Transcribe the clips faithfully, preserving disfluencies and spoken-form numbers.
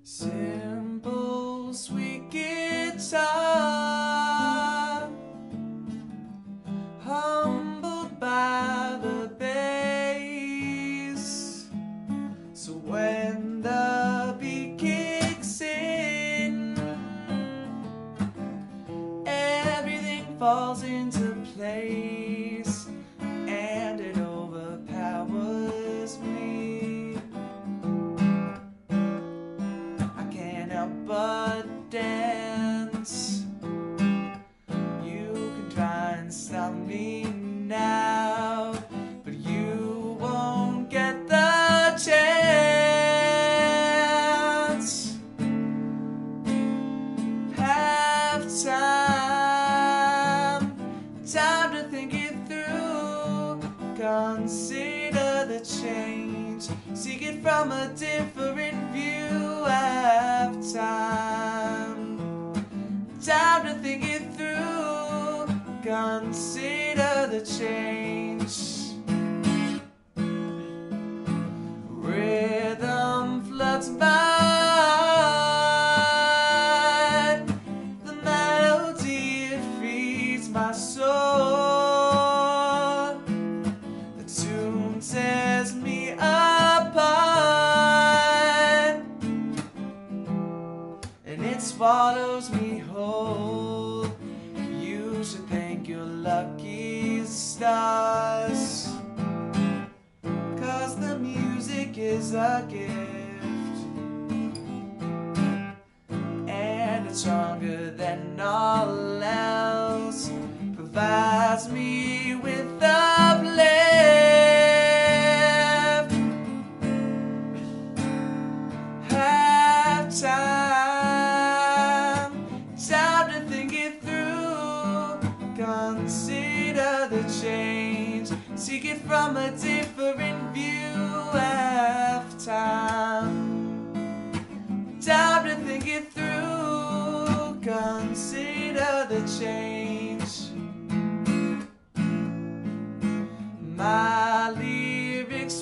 Simple, sweet guitar, humbled by the bass. So when the beat kicks in, everything falls into place, and it overpowers me. I can't help but dance. You can try and stop me now, but you won't get the chance. Have time, time to think it through. Consider the change, seek it from a different view. Have time, time to think it through. Consider the change. Rhythm floods my heart, the melody it feeds my soul. The tune tears me apart, and it swallows me whole. You should thank your lucky stars, 'cause the music is a gift, and it's stronger than all else. Provides me with uplift. Have time, time to think it through. Consider the change, seek it from a different view. Have time, time to think it through. Consider the change. My lyrics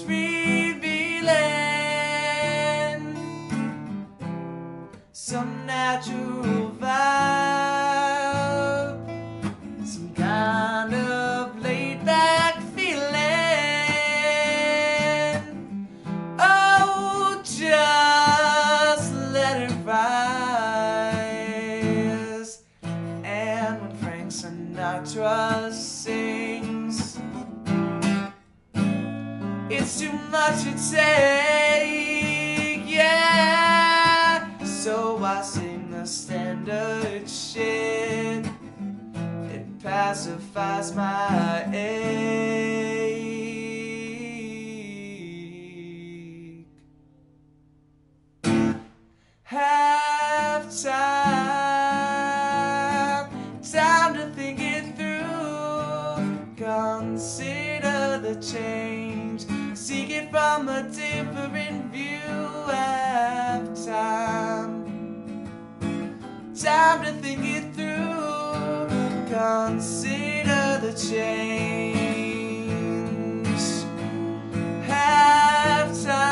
revealing some natural vibe, some kind of laid back feeling. Oh, just let it rise. And when Frank Sinatra sings, it's too much to take, yeah. So I sing the standard shit. It pacifies my ache. Have time, time to think it through. Consider the change, seek it from a different view. Have time, time to think it through. Consider the change. Have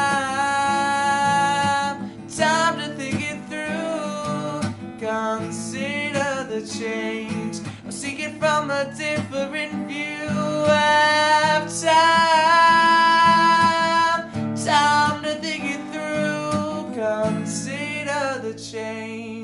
time, time to think it through. Consider the change, or seek it from a different view. Have time, time to think it through. Consider the change.